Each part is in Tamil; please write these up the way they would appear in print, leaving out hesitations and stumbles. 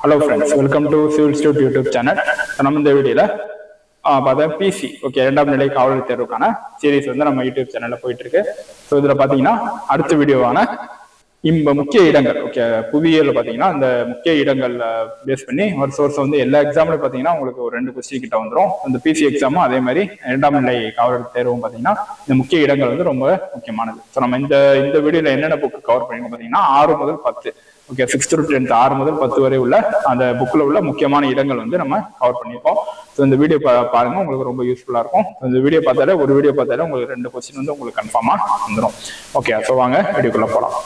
Hello friends, welcome to Civil Institute YouTube channel. நம்ம இந்த வீடியோல பார்த்தா பிசி ஓகே இரண்டாம் நிலை காவலர் தேர்வுக்கான சீரிஸ் வந்து நம்ம யூடியூப் சேனல்ல போயிட்டு இருக்கு. ஸோ இதுல பாத்தீங்கன்னா அடுத்த வீடியோவான முக்கிய இடங்கள் ஓகே புவியியல் பாத்தீங்கன்னா அந்த முக்கிய இடங்கள் பேஸ் பண்ணி ஒரு சோர்ஸ் வந்து எல்லா எக்ஸாம்லயும் பாத்தீங்கன்னா உங்களுக்கு ஒரு 2 கொஸ்டின் கிட்ட வந்துடும். அந்த பிசி எக்ஸாமும் அதே மாதிரி இரண்டாம் நிலை காவலர் தேர்வும் பாத்தீங்கன்னா இந்த முக்கிய இடங்கள் வந்து ரொம்ப முக்கியமானது. ஸோ நம்ம இந்த வீடியோல என்னென்ன புக் கவர் பண்ணிருக்கோம் பாத்தீங்கன்னா 6 முதல் 10 ஓகே 6th to 10th 6 முதல் 10 வரை உள்ள அந்த புக்ல உள்ள முக்கியமான இடங்கள் வந்து நம்ம கவர் பண்ணியிருக்கோம். ஸோ இந்த வீடியோ பாருங்க, உங்களுக்கு ரொம்ப யூஸ்ஃபுல்லா இருக்கும். இந்த வீடியோ பார்த்தாலே ஒரு வீடியோ பார்த்தாலே உங்களுக்கு 2 கொஸ்டின் வந்து உங்களுக்கு கன்ஃபார்மா வந்துடும். ஓகே, ஸோ வாங்க வீடியோக்குள்ள போகலாம்.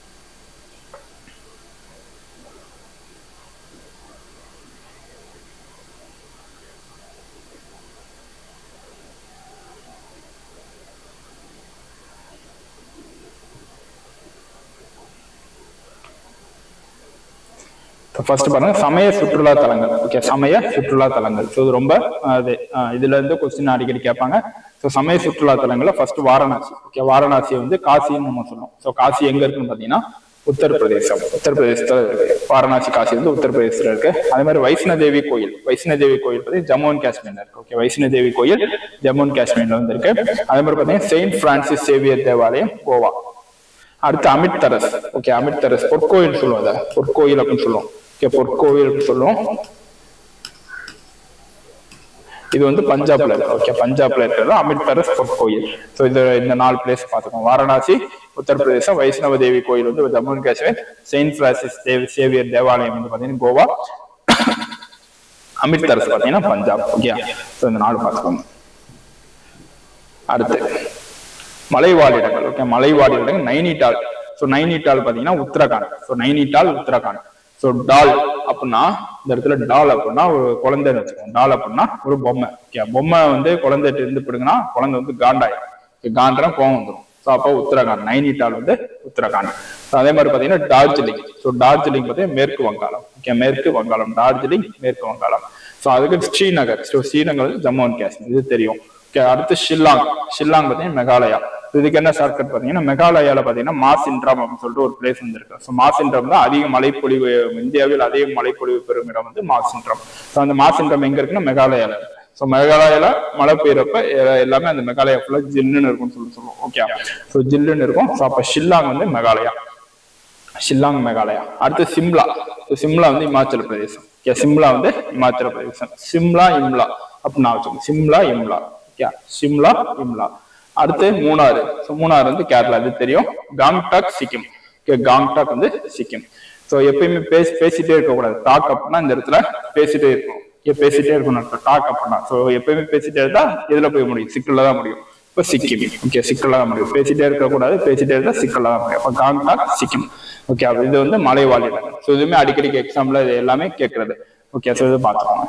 ஃபர்ஸ்ட் பாருங்க, சமய சுற்றுலா தலங்கள். ஓகே, சமய சுற்றுலா தலங்கள். ஸோ இது ரொம்ப இதுல இருந்து கொஸ்டின் அடிக்கடி கேட்பாங்க. ஸோ சமய சுற்றுலா தலங்கள்ல ஃபர்ஸ்ட் வாரணாசி. ஓகே, வாரணாசி வந்து காசின்னு நம்ம சொல்லுவோம். ஸோ காசி எங்க இருக்குன்னு பாத்தீங்கன்னா உத்தரப்பிரதேசத்துல இருக்கு. வாரணாசி காசி வந்து உத்தரப்பிரதேசத்துல இருக்கு. அதே மாதிரி வைஷ்ணதேவி கோயில் பத்தி ஜம்மு அண்ட் காஷ்மீர்ல இருக்கு. ஓகே, வைஷ்ணதேவி கோயில் ஜம்மு அண்ட் காஷ்மீர்ல வந்து இருக்கு. அதே மாதிரி பாத்தீங்கன்னா செயின்ட் பிரான்சிஸ் சேவியர் தேவாலயம் கோவா. அடுத்து அமிர்தரஸ். ஓகே, அமிர்தரஸ் பொற்கோயில் சொல்லுவோம், அதை பொற்கோயில் அப்படின்னு சொல்லுவோம். பொற்கோவில் சொல்லுவோம். இது வந்து பஞ்சாப்ல இருக்கு. ஓகே, பஞ்சாப்ல இருக்கிறது அமிர்தரஸ் பொற்கோயில். ஸோ இந்த 4 பிளேஸ் பார்த்துக்கோங்க. வாரணாசி உத்தரப்பிரதேசம், வைஷ்ணவ தேவி கோயில் வந்து Jammu and Kashmir, Saint Francis Xavier தேவாலயம் வந்து பாத்தீங்கன்னா கோவா, அமிர்தரஸ் பாத்தீங்கன்னா பஞ்சாப். ஓகே, ஸோ இந்த 4 பார்த்துக்கோங்க. அடுத்து மலைவாழிடங்கள். ஓகே, மலைவாழிடங்கள் நைனிடால். ஸோ நைனிடால் பாத்தீங்கன்னா உத்தரகாண்ட். ஸோ நைனிடால் உத்தரகாண்ட். ஸோ டால் அப்படின்னா இந்த இடத்துல டால் அப்படின்னா ஒரு குழந்தைன்னு வச்சுக்கோங்க. டால் அப்படின்னா ஒரு பொம்மை. ஓகே, பொம்மை வந்து குழந்தைட்டு இருந்து போடுங்கன்னா குழந்தை வந்து காண்டாயிரும். காண்டா கோவம் வந்துடும். ஸோ அப்போ உத்தரகாண்ட், நைனிடால் வந்து உத்தரகாண்ட். ஸோ அதே மாதிரி பாத்தீங்கன்னா டார்ஜிலிங். ஸோ டார்ஜிலிங் பார்த்தீங்கன்னா மேற்கு வங்காளம். ஓகே, மேற்கு வங்காளம், டார்ஜிலிங் மேற்கு வங்காளம். ஸோ அதுக்கு ஸ்ரீநகர். ஸோ ஸ்ரீநகர் வந்து ஜம்மு அண்ட் காஷ்மீர், இது தெரியும். ஓகே, அடுத்து ஷில்லாங். ஷில்லாங் பார்த்தீங்கன்னா மேகாலயா. இதுக்கு என்ன ஷார்ட்கட் பாத்தீங்கன்னா மெகாலயால பாத்தீங்கன்னா மாசின்ட்ரம் அப்படின்னு சொல்லிட்டு ஒரு பிளேஸ் வந்து இருக்கு. ஸோ மாசின்ட்ரம் தான் அதிக மழைப்பொழிவு, இந்தியாவில் அதிக மழைப்பொழிவு பெறும் இடம் வந்து மாசின்ட்ரம். ஸோ அந்த மாசின்ட்ரம் எங்க இருக்குன்னா மெகாலயால இருக்கு. ஸோ மெகாலயால மழை பெய்யறப்ப எல்லாமே அந்த மெகாலயா ஃபுல்லா ஜில்லுன்னு இருக்கும்னு சொல்லுவோம். ஓகே, ஸோ ஜில்லுன்னு இருக்கும். ஸோ அப்ப ஷில்லாங் வந்து மெகாலயா, ஷில்லாங் மெகாலயா. அடுத்து சிம்லா. சிம்லா வந்து இமாச்சல பிரதேசம். ஓகே, சிம்லா வந்து இமாச்சல பிரதேசம். சிம்லா இம்லா அப்படின்னு வச்சுக்கோங்க. சிம்லா இம்லா. ஓகே, சிம்லா இம்லா. அடுத்து மூணாறு. ஸோ மூணாறு வந்து கேரளா, இது தெரியும். காங்டாக் சிக்கிம். ஓகே, காங்டாக் வந்து சிக்கிம். ஸோ எப்பயுமே பேசிட்டே இருக்கக்கூடாது. டாக் அப்படின்னா இந்த இடத்துல பேசிட்டே இருக்கும். பேசிட்டே இருக்கணும். டாக் அப்படின்னா ஸோ எப்பயுமே பேசிட்டே இருந்தா எதுல போய் முடியும்? சிக்கல்ல தான் முடியும். இப்போ சிக்கிம். ஓகே, சிக்கல்ல தான் முடியும். பேசிட்டே இருக்கக்கூடாது, பேசிட்டே இருந்தா சிக்கல்ல தான் முடியும். அப்போ காங்டாக் சிக்கிம். ஓகே, இது வந்து மலைவாழிடங்கள். ஸோ இதுவுமே அடிக்கடிக்கு எக்ஸாம்ல இது எல்லாமே கேட்கறது. ஓகே, ஸோ இது பார்த்துக்கோங்க.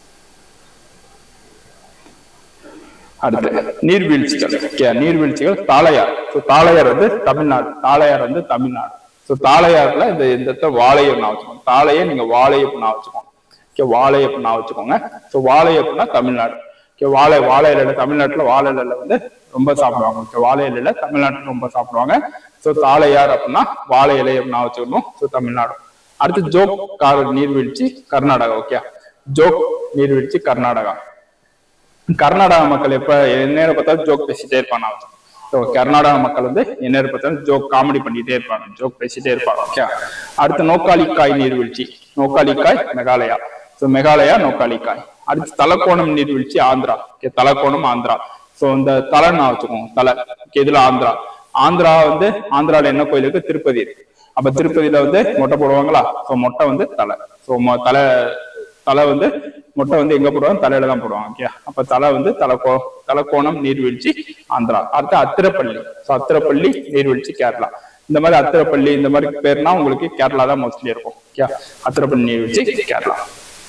அடுத்து நீர்வீழ்ச்சிகள். நீர்வீழ்ச்சிகள் தாளையார். ஸோ தாளையார் வந்து தமிழ்நாடு. தாளையார் வந்து தமிழ்நாடு. ஸோ தாளையார்ல இந்த வாழையம் நான் வச்சுக்கோங்க. தாளையை நீங்க வாழையப்பு நான் வச்சுக்கோங்க. ஓகே, வாழையப்பு நான் வச்சுக்கோங்க. ஸோ வாழையப்புனா தமிழ்நாடு. ஓகே, வாழை இலையில தமிழ்நாட்டுல வாழை இலையில வந்து ரொம்ப சாப்பிடுவாங்க. ஓகே, வாழை இலையில தமிழ்நாட்டுல ரொம்ப சாப்பிடுவாங்க. ஸோ தாளையார் அப்படின்னா வாழை இலையை நான் வச்சுக்கணும். ஸோ தமிழ்நாடு. அடுத்து ஜோக் நீர்வீழ்ச்சி கர்நாடகா. ஓகே, ஜோக் நீர்வீழ்ச்சி கர்நாடகா. கர்நாடகா மக்கள் எப்ப எந்நேரம் பார்த்தாலும் ஜோக் பேசிட்டே இருப்பாங்க. கர்நாடகா மக்கள் வந்து எந்நேரம் பார்த்தாலும் ஜோக் காமெடி பண்ணிட்டே இருப்பாங்க, ஜோக் பேசிட்டே இருப்பாங்க. ஓகே, அடுத்து நோக்காலிக்காய் நீர்வீழ்ச்சி. நோக்காலிக்காய் மெகாலயா. ஸோ மெகாலயா நோக்காலிக்காய். அடுத்து தலக்கோணம் நீர்வீழ்ச்சி ஆந்திரா. ஓகே, தலக்கோணம் ஆந்திரா. ஸோ இந்த தலை நான் வச்சுக்கோங்க. தலை. ஓகே, இதுல ஆந்திரா. ஆந்திரா வந்து ஆந்திரால என்ன கோயில் இருக்கு? திருப்பதி இருக்கு. அப்ப திருப்பதியில வந்து மொட்டை போடுவாங்களா? ஸோ மொட்டை வந்து தலை. ஸோ தலை வந்து மொட்டை வந்து எங்க போடுவாங்க? தலையில தான் போடுவாங்க. ஓகே, அப்ப தலை வந்து தலக்கோணம் நீர்வீழ்ச்சி ஆந்திரா. அடுத்து அத்திரப்பள்ளி. ஸோ அத்திரப்பள்ளி நீர்வீழ்ச்சி கேரளா. இந்த மாதிரி அத்திரப்பள்ளி இந்த மாதிரி பேர்னா உங்களுக்கு கேரளா தான் மோஸ்ட்லி இருக்கும். ஓகே, அத்திரப்பள்ளி நீர்வீழ்ச்சி கேரளா.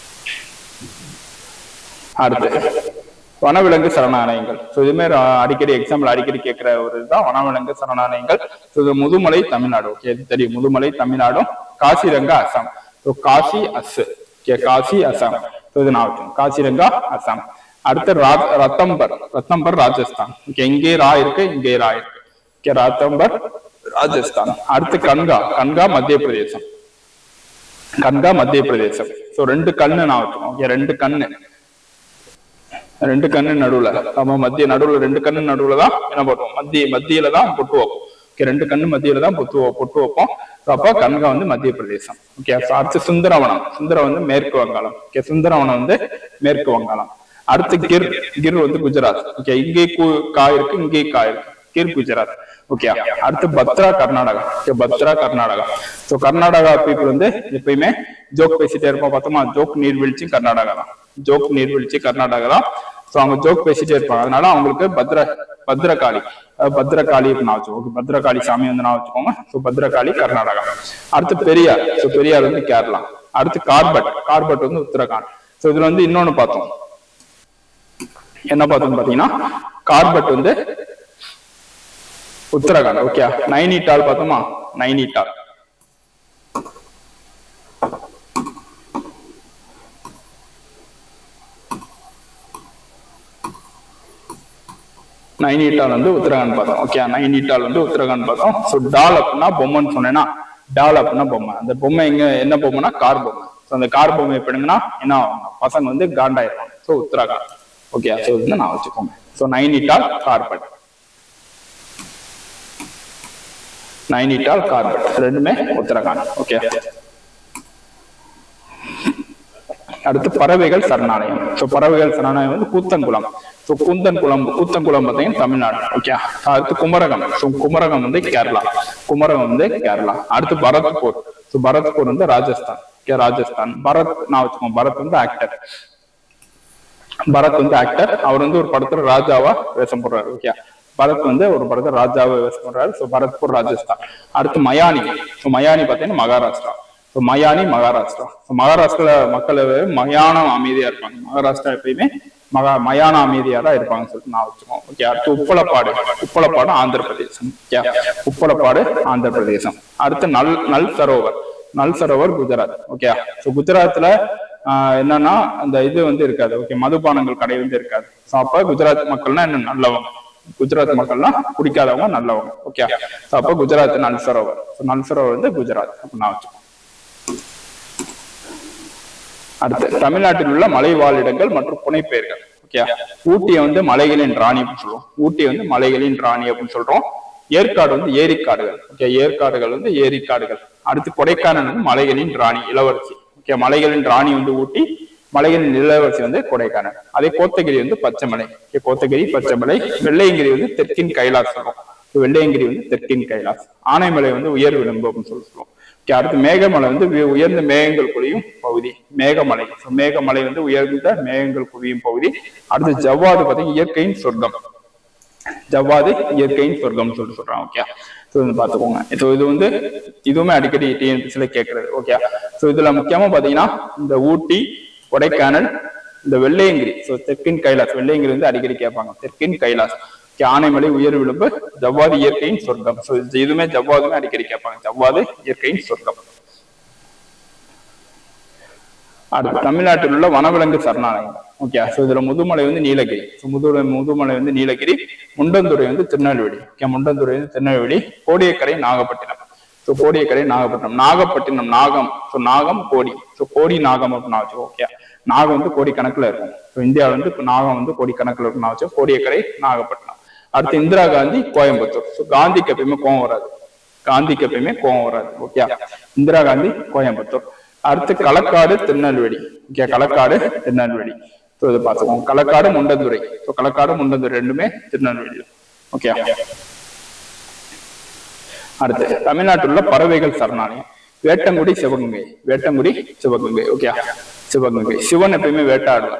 அடுத்து வனவிலங்கு சரணாலயங்கள். ஸோ இதுமே அடிக்கடி எக்ஸாம்பிள் அடிக்கடி கேட்கிற ஒரு இதுதான் வனவிலங்கு சரணாலயங்கள். ஸோ இது முதுமலை தமிழ்நாடு. ஓகே, இது தெரியும். முதுமலை தமிழ்நாடும். காசிரங்கா அசாம். ஸோ காசி அஸ். காசி அசாம். இது நான் காசிரங்கா அசாம். அடுத்து ரத்தம்பர் ராஜஸ்தான். இங்கே ரா இருக்கு, இங்கே ரா இருக்கு. ரத்தம்பர் ராஜஸ்தான். அடுத்து கன்கா மத்திய பிரதேசம். கன்கா மத்திய பிரதேசம். ஸோ 2 கண்ணு நான் வச்சுக்கோம். ஓகே, 2 கண்ணு நடுவுல, நம்ம மத்திய நடுவுல 2 கண்ணு நடுவுல தான் என்ன பண்ணுவோம், மத்தியில தான் பொட்டு வைப்போம். ஓகே, 2 கண்ணு மத்தியில தான் பொட்டு வைப்போம். அப்ப கன்கா வந்து மத்திய பிரதேசம். ஓகே, அடுத்து சுந்தரவனம். சுந்தரம் வந்து மேற்கு வங்காளம். ஓகே, சுந்தரவனம் வந்து மேற்கு வங்காளம். அடுத்து கிர் வந்து குஜராத். ஓகே, இங்கே காய் இருக்கு, இங்கே காய் இருக்கு. கிர் குஜராத். ஓகே, அடுத்து Bhadra Karnataka. Okay, Bhadra Karnataka. So Karnataka people வந்து எப்பயுமே ஜோக் பேசிட்டே இருப்போம். பார்த்தோமா, ஜோக் நீர்வீழ்ச்சி கர்நாடகா தான். ஜோக் நீர்வீழ்ச்சி கர்நாடகா தான். ஸோ அவங்க ஜோக் பேசிட்டே இருப்பாங்க. அதனால அவங்களுக்கு பத்ரகாளி அப்படின்னு நான் வச்சுக்கோங்க. பத்ரகாளி சாமி வந்து நான் வச்சுக்கோங்க. ஸோ பத்ரகாளி கர்நாடகா. அடுத்து பெரியார். ஸோ பெரியார் வந்து கேரளா. அடுத்து கார்பட் வந்து உத்தரகாண்ட். ஸோ இதுல வந்து இன்னொன்னு பார்த்தோம். என்ன பார்த்தோம்னு பாத்தீங்கன்னா, கார்பட் வந்து உத்தரகாண்ட். ஓகே, நைனிடால் பார்த்தோமா, நைனிடால் வந்து உத்தரகாண்ட் பார்த்தோம். ஓகே, நைனிடால் வந்து உத்தரகாண்ட் பார்த்தோம். ஸோ டால் அப்படின்னா பொம்மைன்னு சொன்னேன்னா, டால் அப்படின்னா பொம்மை. அந்த பொம்மை என்ன பொம்மைனா கார் பொம்மை. ஸோ அந்த கார் பொம்மை எப்படிங்கன்னா என்ன பசங்க வந்து காண்டாயிருவாங்க. ஸோ உத்தரகாண்ட். ஓகே, ஸோ வந்து நான் வச்சுக்கோங்க. ஸோ நைனிடால் கார்பட் ரெண்டுமே உத்தரகாண்ட். ஓகே, அடுத்து பறவைகள் சரணாலயம். ஸோ பறவைகள் சரணாலயம் வந்து கூத்தன்குளம். ஸோ கூத்தன்குளம் பார்த்தீங்கன்னா தமிழ்நாடு. ஓகே, அடுத்து குமரகம். ஸோ குமரகம் வந்து கேரளா. அடுத்து பரத்பூர். ஸோ பரத்பூர் வந்து ராஜஸ்தான். ஓகே, ராஜஸ்தான். பரத் நான் வச்சுக்கோங்க. பரத் வந்து ஆக்டர். அவர் வந்து ஒரு படத்துல ராஜாவா வேஷம் போடுறாரு. ஓகே, பரத் வந்து ஒரு படத்துல ராஜாவா வேஷம் போடுறாரு. ஸோ பரத்பூர் ராஜஸ்தான். அடுத்து மயானி. ஸோ மயானி பார்த்தீங்கன்னா மகாராஷ்டிரா. ஸோ மகாராஷ்டிரா மக்கள் மயானம் அமைதியா இருப்பாங்க. மகாராஷ்டிரா எப்பயுமே மயான அமைதியா தான் இருப்பாங்கன்னு சொல்லிட்டு நான் வச்சுக்கோம். ஓகே, அடுத்து உப்பளப்பாடு ஆந்திர பிரதேசம். உப்பளப்பாடு ஆந்திர பிரதேசம். அடுத்து நல் சரோவர் குஜராத். ஓகே, ஸோ குஜராத்ல என்னன்னா அந்த இது வந்து இருக்காது. ஓகே, மதுபானங்கள் கடை வந்து இருக்காது. ஸோ அப்ப குஜராத் மக்கள்னா என்ன நல்லவங்க, குஜராத் மக்கள்லாம் குடிக்காதவங்க நல்லவங்க. ஓகே, ஸோ அப்ப குஜராத் நல் சரோவர். நல் சரோவர் வந்து குஜராத் அப்படின்னு நான் வச்சுக்கோம். அடுத்து தமிழ்நாட்டில் உள்ள மலை வாழிடங்கள் மற்றும் புனைப்பெயர்கள். ஓகே, ஊட்டியை வந்து மலைகளின் ராணி அப்படின்னு சொல்றோம். ஏற்காடு வந்து ஏரிக்காடுகள். ஓகே, ஏற்காடுகள் வந்து ஏரிக்காடுகள். அடுத்து கொடைக்கானல் வந்து மலைகளின் ராணி இளவரசி. ஓகே, மலைகளின் ராணி வந்து ஊட்டி, மலைகளின் இளவரசி வந்து கொடைக்கானல். அதே கோத்தகிரி வந்து பச்சைமலை. கோத்தகிரி பச்சைமலை. வெள்ளையங்கிரி வந்து தெற்கின் கைலாஸ் சொல்றோம். வெள்ளையங்கிரி வந்து தெற்கின் கைலாஸ். ஆனைமலை வந்து உயர் விளிம்பு அப்படின்னு சொல்லுவோம். அடுத்து மேகமலை வந்து உயர்ந்த மேகங்கள் குவியும் பகுதி, மேகமலை. மேகமலை வந்து உயர்ந்த மேகங்கள் குவியும் பகுதி. அடுத்து ஜவ்வாது பார்த்தீங்கன்னா இயற்கையின் சொர்க்கம். சொல்லிட்டு சொல்றாங்க. ஓகே, பாத்துக்கோங்க. இது வந்து இதுவுமே அடிக்கடி டிஎன்பிசில கேட்கறது. ஓகே, ஸோ இதுல முக்கியமா பாத்தீங்கன்னா இந்த ஊட்டி, கொடைக்கானல், இந்த வெள்ளையங்கிரி. ஸோ தெற்கின் கைலாஸ். வெள்ளையங்கிரி வந்து அடிக்கடி கேட்பாங்க. தெற்கின் கைலாஸ். ஆனைமலை உயர் விளிம்பு. ஜவ்வாது இயற்கையின் சொர்க்கம். ஸோ இதுவுமே ஜவ்வாதுமே அடிக்கடி கேட்பாங்க. ஜவ்வாது இயற்கையின் சொர்க்கம். அடுத்து தமிழ்நாட்டில் உள்ள வனவிலங்கு சரணாலயம். ஓகே, ஸோ இதுல முதுமலை வந்து நீலகிரி. முதுமலை வந்து நீலகிரி. முண்டந்துறை வந்து திருநெல்வேலி. திருநெல்வேலி. கோடியக்கரை நாகப்பட்டினம். ஸோ கோடியக்கரை நாகப்பட்டினம் நாகம். ஸோ நாகம் கோடி. ஸோ கோடி நாகம் அப்படின்னு வச்சு. ஓகே, நாகம் வந்து கோடி கணக்குல இருக்கும். ஸோ இந்தியாவில வந்து நாகம் வந்து கோடி கணக்குல இருக்குன்னு வச்சு. கோடியக்கரை நாகப்பட்டினம். அடுத்து இந்திரா காந்தி கோயம்புத்தூர். ஸோ காந்திக்கு எப்பயுமே கோவம் வராது. ஓகே, இந்திரா காந்தி கோயம்புத்தூர். அடுத்து களக்காடு திருநெல்வேலி. ஓகே, களக்காடு திருநெல்வேலி. ஸோ இதை பார்த்துக்கோங்க. களக்காடு முண்டந்துறை. ஸோ களக்காடு முண்டந்துறை ரெண்டுமே திருநெல்வேலி. ஓகே, அடுத்து தமிழ்நாட்டில் உள்ள பறவைகள் சரணாலயம். வேட்டங்குடி சிவகங்கை. ஓகே, சிவகங்கை. சிவன் எப்பயுமே வேட்டையாடுவார்.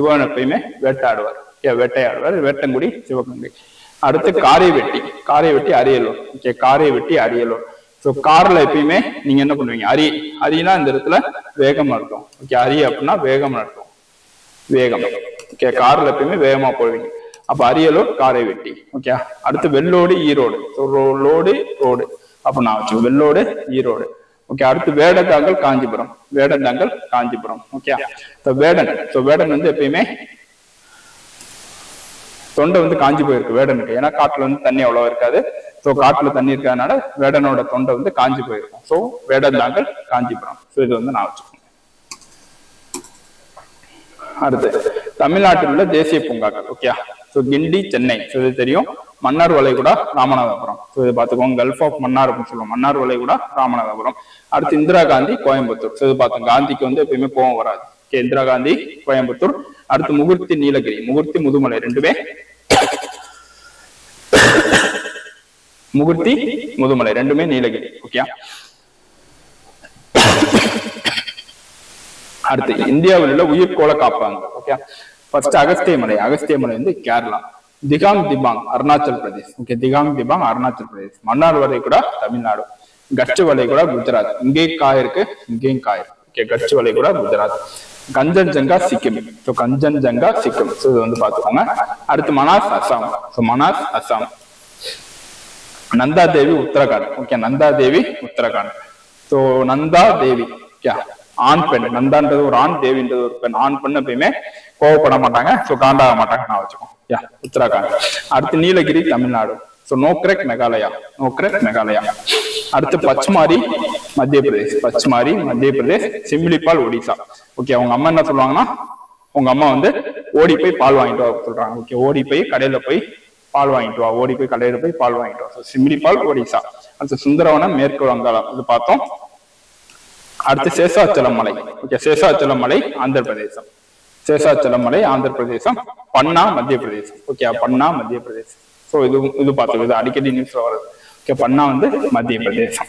வேட்டங்குடி சிவகங்கை. அடுத்து காரைவெட்டி அரியலூர். ஓகே, காரைவெட்டி அரியலூர். ஸோ கார்ல எப்பயுமே நீங்க என்ன பண்ணுவீங்க, அரினா இந்த இடத்துல வேகமா இருக்கும். ஓகே, அரி அப்படின்னா வேகமா இருக்கும். ஓகே, கார்ல எப்பயுமே வேகமா போவீங்க. அப்ப அரியலூர் காரைவெட்டி. ஓகே, அடுத்து வெள்ளோடு ஈரோடு. ரோடு அப்ப நான் வச்சு வெள்ளோடு ஈரோடு. ஓகே, அடுத்து வேடந்தாங்கல் காஞ்சிபுரம். ஓகே, வேடன் வந்து எப்பயுமே தொண்டை வந்து காஞ்சி போயிருக்கு வேடனுக்கு. ஏன்னா காட்டுல வந்து தண்ணி அவ்வளவா இருக்காது. ஸோ காட்டுல தண்ணி இருக்கிறதுனால வேடனோட தொண்டை வந்து காஞ்சி போயிருக்கும். ஸோ வேடந்தாங்கல் காஞ்சிபுரம். ஸோ இது வந்து நான் வச்சுக்கோங்க. அடுத்து தமிழ்நாட்டில் உள்ள தேசிய பூங்காக்கள். Okay, so Guindy, Chennai. So இது தெரியும். மன்னார் வளைகுடா, ராமநாதபுரம். ஸோ இது பார்த்துக்கோங்க. கல்ஃப் ஆஃப் மன்னார் அப்படின்னு சொல்லுவோம். மன்னார் வளைகுடா, ராமநாதபுரம். அடுத்து இந்திரா காந்தி, கோயம்புத்தூர். ஸோ இது பார்த்தோம். காந்திக்கு வந்து எப்பயுமே கோவம் வராது. ஓகே, இந்திரா காந்தி, கோயம்புத்தூர். அடுத்து முகுர்த்தி, நீலகிரி. முகுர்த்தி, முதுமலை. ரெண்டுமே முகுர்த்தி, முதுமலை ரெண்டுமே நீலகிரி. ஓகே. அடுத்து இந்தியாவில் உள்ள உயிர்கோள காப்பகங்கள். ஓகே, ஃபர்ஸ்ட் அகஸ்திய மலை. அகஸ்திய மலை வந்து கேரளா. திகாங் திபாங், அருணாச்சல் பிரதேஷ். ஓகே, திகாங் திபாங், அருணாச்சல் பிரதேஷ். மன்னார் வளைகுடா, தமிழ்நாடு. கட்ச் வளைகுடா, குஜராத். இங்கேயும் காய் இருக்கு, இங்கேயும் காய் இருக்கு. ஓகே, கட்ச் வளைகுடா, குஜராத். கஞ்சன்ஜங்கா, சிக்கிம். ஸோ கஞ்சன்ஜங்கா, சிக்கிம். ஸோ இது வந்து பாத்துக்கோங்க. அடுத்து Manas, Assam. So Manas, Assam. Nanda Devi, Uttarakhand. Okay, Nanda Devi, Uttarakhand. So Nanda Devi, okay, ஆண் பெண். நந்தான்றது ஒரு ஆண், தேவின்றது ஒரு பெண். ஆண் பெண் எப்பயுமே கோவப்பட மாட்டாங்க, ஸோ காண்டாக மாட்டாங்க. நான் வச்சுக்கோங்க. உத்தரகாண்ட். அடுத்து நீலகிரி, தமிழ்நாடு. ஸோ நோக்ரெக், மேகாலயா. நோக்ரெக், மேகாலயா. அடுத்து பச்மாரி, மத்திய பிரதேஷ். பச்மாரி, மத்திய பிரதேஷ். சிம்லிபால், ஒடிசா. ஓகே, அவங்க அம்மா என்ன சொல்லுவாங்கன்னா, உங்க அம்மா வந்து ஓடி போய் பால் வாங்கிட்டு வா சொல்றாங்க. ஓகே, ஓடி போய் கடையில போய் பால் வாங்கிட்டு வா. ஓடி போய் கடையில போய் பால் வாங்கிட்டு வா. சிம்லிபால், ஒடிசா. அடுத்து சுந்தரவனம், மேற்கு வங்காளம். இது பார்த்தோம். அடுத்து சேஷாச்சலம் மலை. ஓகே, சேஷாச்சலம் மலை, ஆந்திர பிரதேசம். சேஷாச்சலம் மலை, ஆந்திர பிரதேசம். பன்னா, மத்திய பிரதேசம். ஓகே, பன்னா, மத்திய பிரதேசம். ஸோ இது பார்த்தோம். இது அடிக்கடி நியூஸ்ல வருது. ஓகே, பன்னா வந்து மத்திய பிரதேசம்.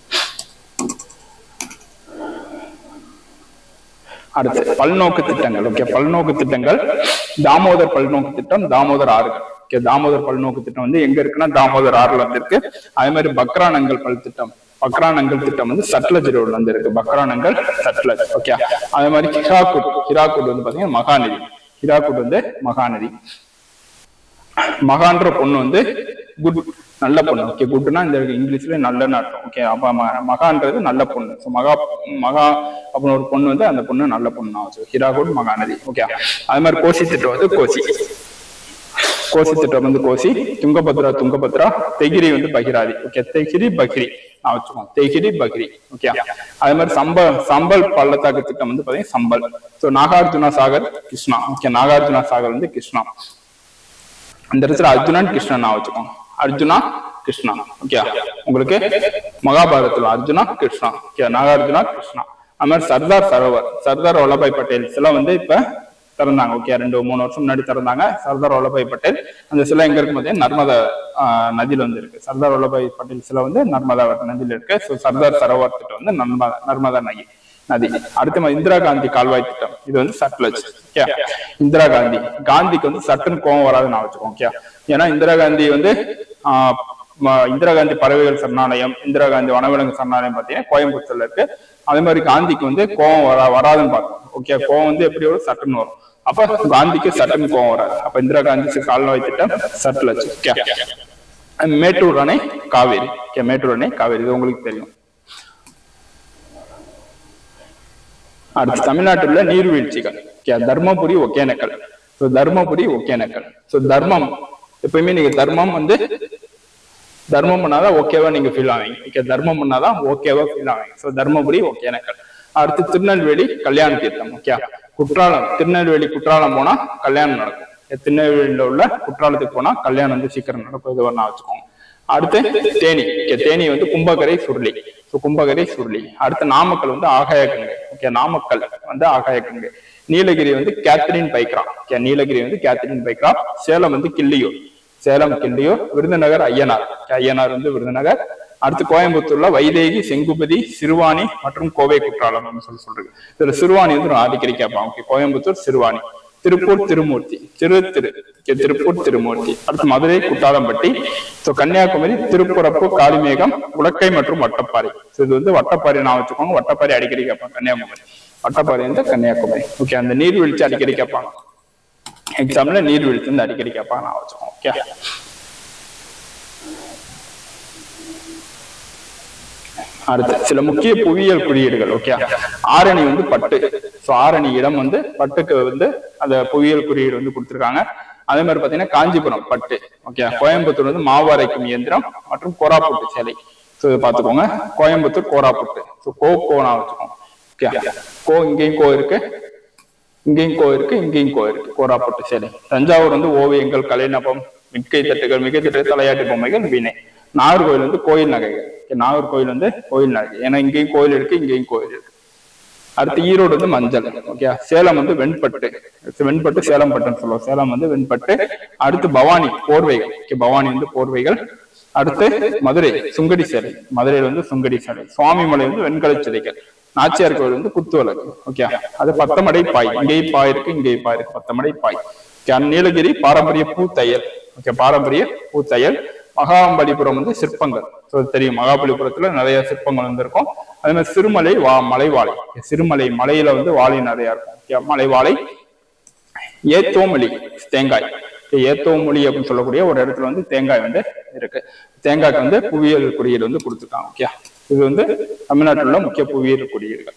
அடுத்து பல்நோக்கு திட்டங்கள். ஓகே, பல்நோக்கு திட்டங்கள். தாமோதர் பல்நோக்கு திட்டம், தாமோதர் ஆறுகள். ஓகே, தாமோதர் பல்நோக்கு திட்டம் வந்து எங்க இருக்குன்னா தாமோதர் ஆறுல வந்து இருக்கு. அதே மாதிரி பக்ரானங்கல் பல் திட்டம். பக்ரானங்கல் திட்டம் வந்து சட்லஜ் ரோட்ல வந்து இருக்கு. பக்ரானங்கல், சட்லஜ். ஓகே, அதே மாதிரி ஹிராகுட். ஹிராகுட் வந்து பாத்தீங்கன்னா மகாநதி. ஹிராகுட் வந்து மகாநதி. மகான்ற பொண்ணு வந்து குட், நல்ல பொண்ணு. ஓகே, குட்னா இந்த இங்கிலீஷ்ல நல்லன்னு அர்த்தம். ஓகே, அப்ப மகான்றது நல்ல பொண்ணு. ஸோ மகா அப்படின்னு ஒரு பொண்ணு வந்து அந்த பொண்ணு நல்ல பொண்ணு ஆச்சு. ஹிராகுட், மகாநதி. ஓகே, அது மாதிரி கோசி திட்டம் வந்து கோசி. கோசி திட்டம் வந்து கோசி. துங்கபத்ரா, துங்கபத்ரா. தெகிரி வந்து பகிராதி. ஓகே, தெகிரி, பகிரி நான் வச்சுக்கோங்க. தெகிரி, பகிரி. ஓகே, அதே மாதிரி சம்பல் பள்ளத்தாக்கு திட்டம் வந்து பாத்தீங்கன்னா சம்பல். ஸோ நாகார்ஜுனா சாகர், கிருஷ்ணா. ஓகே, நாகார்ஜுனா சாகர் வந்து கிருஷ்ணா. இந்த இடத்துல அர்ஜுனன், கிருஷ்ணன் நான் வச்சுக்கோங்க. அர்ஜுனா, கிருஷ்ணா. ஓகே, உங்களுக்கு மகாபாரதத்துல அர்ஜுனா, கிருஷ்ணா. ஓகே, நாகார்ஜுனா, கிருஷ்ணா. அது மாதிரி சர்தார் சரோவர். சர்தார் வல்லபாய் பட்டேல் சிலை வந்து இப்ப திறந்தாங்க. ஓகே, 2-3 வருஷம் முன்னாடி திறந்தாங்க. சர்தார் வல்லபாய் பட்டேல் அந்த சிலை எங்க இருக்கு பார்த்தீங்கன்னா நர்மதா நதியில வந்து இருக்கு. சர்தார் வல்லபாய் பட்டேல் சிலை வந்து நர்மதா நதியில இருக்கு. ஸோ சர்தார் சரோவர் திட்டம் வந்து நர்மதா நதி. அடுத்து இந்திரா காந்தி கால்வாய் திட்டம். இது வந்து சட்லஜ். ஓகே, இந்திரா காந்தி. காந்திக்கு வந்து சட்டுன்னு கோவம் வராதுன்னு நான் வச்சுக்கோங்க. ஓகே, ஏன்னா இந்திரா காந்தி வந்து இந்திரா காந்தி பறவைகள் சரணாலயம், இந்திரா காந்தி வனவிலங்கு சரணாலயம் பார்த்தீங்கன்னா கோயம்புத்தூர்ல இருக்கு. அதே மாதிரி காந்திக்கு வந்து கோவம் வராதுன்னு பார்த்தோம். ஓகே, கோவம் வந்து எப்படி வரும், சட்டுன்னு வரும். அப்ப காந்திக்கு சட்டுன்னு கோவம் வராது. அப்ப இந்திரா காந்தி கால்வாய் திட்டம் சட்லஜ். ஓகே, மேட்டூர் அணை, காவேரி. ஓகே, மேட்டூர் அணை, காவேரி. இது உங்களுக்கு தெரியும். அடுத்து தமிழ்நாட்டில் உள்ள நீர்வீழ்ச்சிகள். தர்மபுரி, ஒகேனக்கல். ஸோ தர்மபுரி, ஒகேனக்கல். ஸோ தர்மம் எப்பயுமே நீங்க தர்மம் வந்து தர்மம் பண்ணாதான் ஓகேவா நீங்க ஃபீல் ஆவீங்க. ஓகே, தர்மம் பண்ணாதான் ஓகேவா ஃபீல் ஆவீங்க. ஸோ தர்மபுரி, ஒகேனக்கல். அடுத்து திருநெல்வேலி, கல்யாண தீர்த்தம். ஓகே, குற்றாலம். திருநெல்வேலி குற்றாலம் போனா கல்யாணம் நடக்கும். திருநெல்வேலியில உள்ள குற்றாலத்துக்கு போனா கல்யாணம் வந்து சீக்கிரம் நடக்கும். இது ஒண்ணா வச்சுக்கோங்க. அடுத்து தேனி. தேனி வந்து கும்பகரை, சுருளி. கும்பகரை, சுருளி. அடுத்து நாமக்கல் வந்து ஆகாயக்கங்கை. ஓகே, நாமக்கல் வந்து ஆகாயக்கங்கை. நீலகிரி வந்து கேத்ரின் பைக்ரா. ஓகே, நீலகிரி வந்து கேத்ரின் பைக்ரா. சேலம் வந்து கிள்ளியூர். சேலம், கிள்ளியூர். விருதுநகர், ஐயனார். ஐயனார் வந்து விருதுநகர். அடுத்து கோயம்புத்தூர்ல வைதேகி, செங்குபதி, சிறுவாணி மற்றும் கோவை குற்றாலம் சொல்றது. இதுல சிறுவாணி வந்து அடிக்கடி கேட்பாங்க. ஓகே, கோயம்புத்தூர், சிறுவாணி. திருப்பூர், திருமூர்த்தி. திருப்பூர், திருமூர்த்தி. அடுத்து மதுரை, குட்டாலம்பட்டி. கன்னியாகுமரி, திருப்புறப்பு, காளிமேகம், உலக்கை மற்றும் வட்டப்பாறை. இது வந்து வட்டப்பாறை நான் வச்சுக்கோங்க. வட்டப்பாறை அடிக்கடி கேட்பாங்க. கன்னியாகுமரி வட்டப்பாறை வந்து கன்னியாகுமரி. ஓகே, அந்த நீர்வீழ்ச்சி அடிக்கடி கேட்பாங்க. எக்ஸாம்ல நீர்வீழ்ச்சி வந்து அடிக்கடி கேட்பாங்க, நான் வச்சுக்கோங்க. ஓகே, அடுத்து சில முக்கிய புவியியல் குறியீடுகள். ஓகே, ஆரணி வந்து பட்டு. ஆரணி இடம் வந்து பட்டுக்கு வந்து அந்த புவியியல் குறியீடு வந்து கொடுத்துருக்காங்க. அதே மாதிரி பாத்தீங்கன்னா காஞ்சிபுரம் பட்டு. ஓகே, கோயம்புத்தூர் வந்து மாவு அரைக்கும் இயந்திரம் மற்றும் கோராப்புட்டு சேலை. ஸோ இதை பார்த்துக்கோங்க. கோயம்புத்தூர் கோராப்புட்டு. ஸோ கோனா வச்சுக்கோங்க. ஓகே, கோ இங்கேயும் கோ இருக்கு, இங்கேயும் கோ இருக்கு, இங்கேயும் கோ இருக்கு. கோராப்புட்டு சேலை. தஞ்சாவூர் வந்து ஓவியங்கள், கலைநபம், மிக்கை தட்டுகள், மிகை தட்டுகள், தலையாட்டு பொம்மைகள், வீணை. நாகர்கோவில் வந்து கோயில் நகைகள். நாகர்கோவில் வந்து கோயில் நகை, ஏன்னா இங்கேயும் கோயில் இருக்கு, இங்கேயும் கோயில் இருக்கு. அடுத்து ஈரோடு வந்து மஞ்சள். ஓகே, சேலம் வந்து வெண்பட்டு. வெண்பட்டு சேலம் பட்டுன்னு சொல்லுவோம். சேலம் வந்து வெண்பட்டு. அடுத்து பவானி போர்வைகள். பவானி வந்து போர்வைகள். அடுத்து மதுரை சுங்கடி சேலை. மதுரையில் வந்து சுங்கடி சேலை. சுவாமிமலை வந்து வெண்கல சிலைகள். நாச்சியார் கோவில் வந்து குத்துவிளக்கு. ஓகே, அது பத்தமடை பாய். இங்கேயும் பாய் இருக்கு, இங்கேயும் பாய் இருக்கு. பத்தமடை பாய். நீலகிரி பாரம்பரிய பூத்தையல். ஓகே, பாரம்பரிய பூத்தையல். மகாபலிபுரம் வந்து சிற்பங்கள். தெரியும், மகாபலிபுரத்துல நிறைய சிற்பங்கள் வந்து இருக்கும். அதே மாதிரி சிறுமலை மலைவாழை. சிறுமலை மலையில வந்து வாழை நிறைய இருக்கும். மலைவாழை. ஏத்தோமொழி தேங்காய். ஏத்தோமொழி அப்படின்னு சொல்லக்கூடிய ஒரு இடத்துல வந்து தேங்காய் வந்து இருக்கு. தேங்காய்க்கு வந்து புவியியல் குறியீடு வந்து கொடுத்துருக்காங்க. ஓகே, இது வந்து தமிழ்நாட்டில் உள்ள முக்கிய புவியியல் குறியீடுகள்.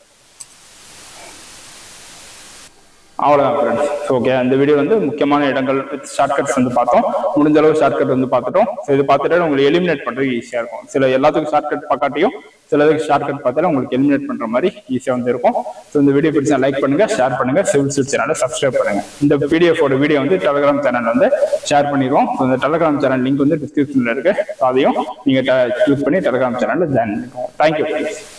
அவ்வளவுதான் ஃப்ரெண்ட்ஸ். ஓகே, இந்த வீடியோ வந்து முக்கியமான இடங்கள் ஷார்ட்கட்ஸ் வந்து பார்த்தோம். முடிஞ்ச அளவு ஷார்ட்கட் வந்து பார்த்துட்டோம். இது பார்த்துட்டு உங்களுக்கு எலிமினேட் பண்றது ஈஸியா இருக்கும். சில எல்லாத்துக்கும் ஷார்ட்கட் பார்க்காட்டியும் சிலதுக்கு ஷார்ட்கட் பார்த்தாலும் உங்களுக்கு எலிமினேட் பண்ற மாதிரி ஈஸியா வந்து இருக்கும். ஸோ இந்த வீடியோ பிடிச்சா லைக் பண்ணுங்க, ஷேர் பண்ணுங்க, சிவில் சூட் சேனலை சப்ஸ்கிரைப் பண்ணுங்க. இந்த பிடிஎஃபோட வீடியோ வந்து டெலிகிராம் சேனல் வந்து ஷேர் பண்ணிடுவோம். இந்த டெலிகிராம் சேனல் லிங்க் வந்து டிஸ்கிரிப்ஷன்ல இருக்கு. அதையும் நீங்க கிளிக் பண்ணி டெலிகிராம் சேனல்ல ஜாயின் பண்ணிக்கோங்க. தேங்க்யூ.